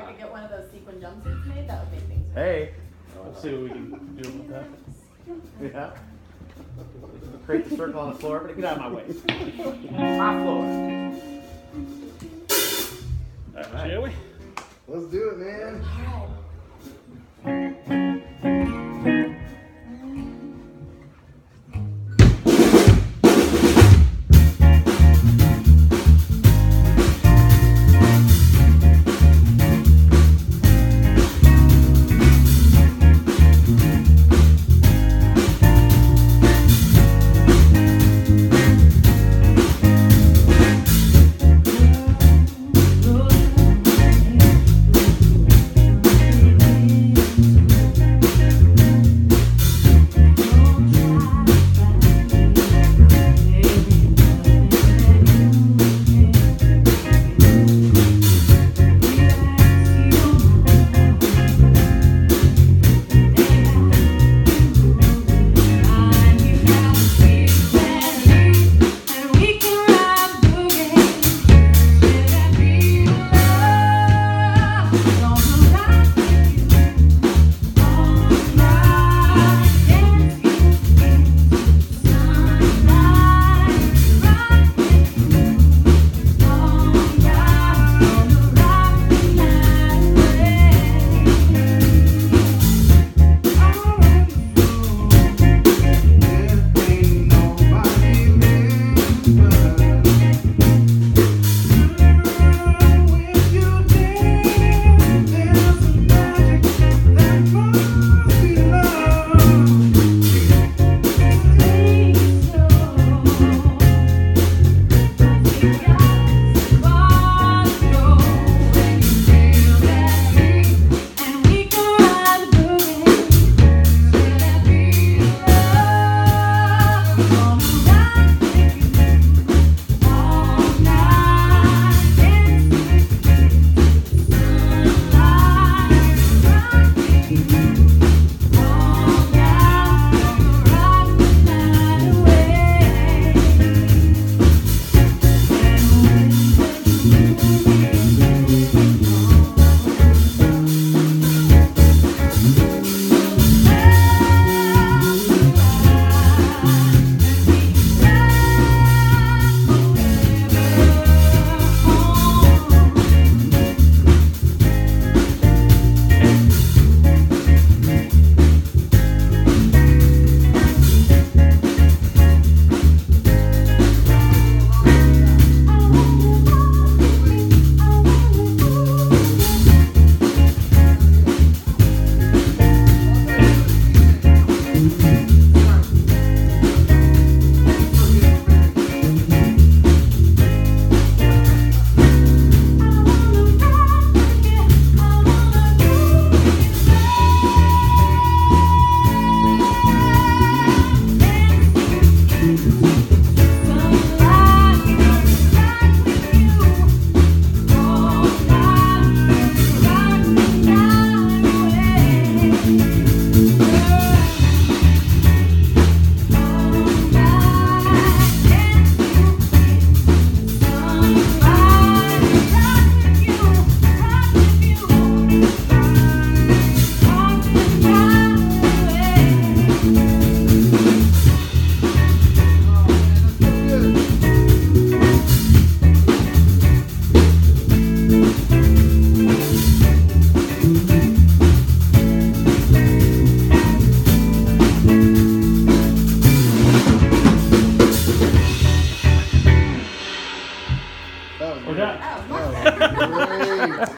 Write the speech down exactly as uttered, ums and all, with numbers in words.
I could get one of those sequin jumpsuits made, that would make things better. Hey, let's see what we can do with that. Yeah. Create the circle on the floor, but get out of my way. My floor. All right, shall we? Let's do it, man. We're done. Oh, Great.